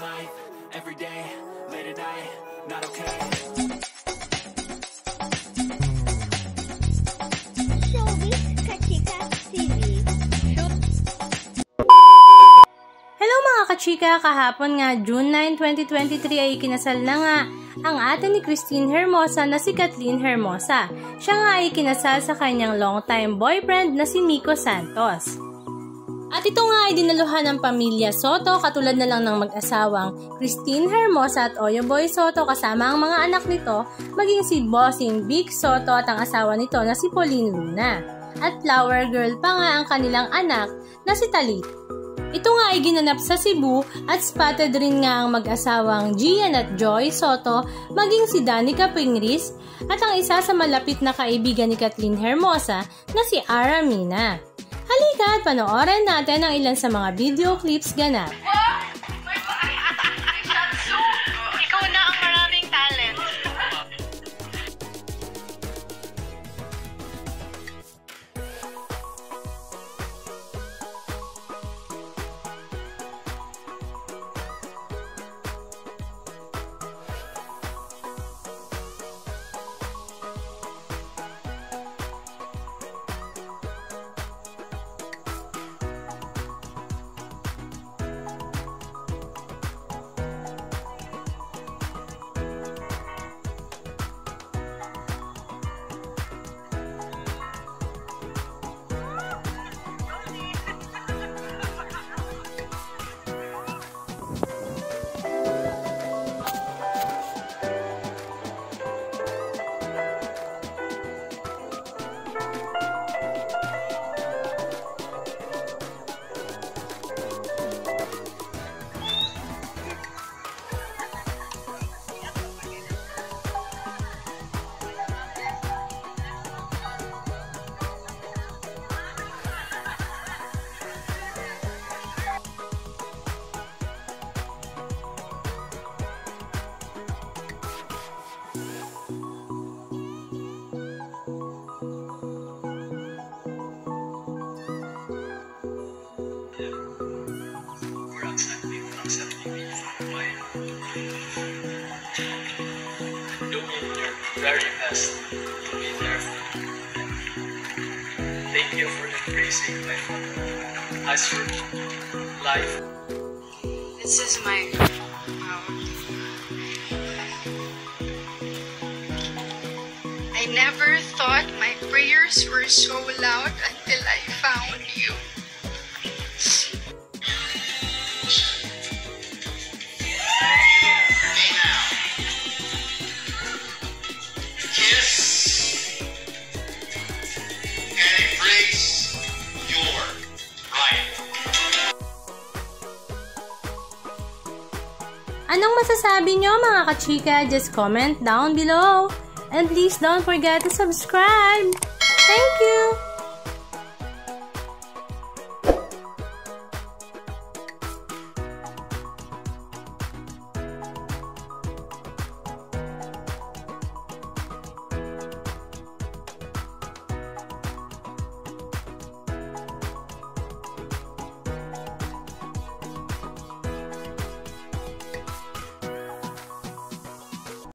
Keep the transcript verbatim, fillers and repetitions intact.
life, every day, late at night, not okay. Showbiz, ka-Chikka T V. Hello mga ka-Chikka! Kahapon nga, June nine, twenty twenty-three ay ikinasal na nga ang ate ni Khristine Hermosa na si Kathleen Hermosa. Siya nga ay ikinasal sa kanyang long-time boyfriend na si Miko Santos. At ito nga ay dinaluhan ng pamilya Sotto, katulad na lang ng mag-asawang Khristine Hermosa at Oyo Boy Sotto kasama ang mga anak nito, maging si bossing Vic Sotto at ang asawa nito na si Pauline Luna. At flower girl pa nga ang kanilang anak na si Talit. Ito nga ay ginanap sa Cebu at spotted rin nga ang mag-asawang Gian at Joy Sotto, maging si Danica Pingris at ang isa sa malapit na kaibigan ni Kathleen Hermosa na si Aramina. Halika at panoorin natin ang ilan sa mga video clips ganap. Ikaw na ang maraming talent. Doing your very best to be there for me. Thank you for embracing my as your life. This is my um, I never thought my prayers were so loud until I found you. Anong masasabi nyo mga ka-Chikka? Just comment down below. And please don't forget to subscribe. Thank you!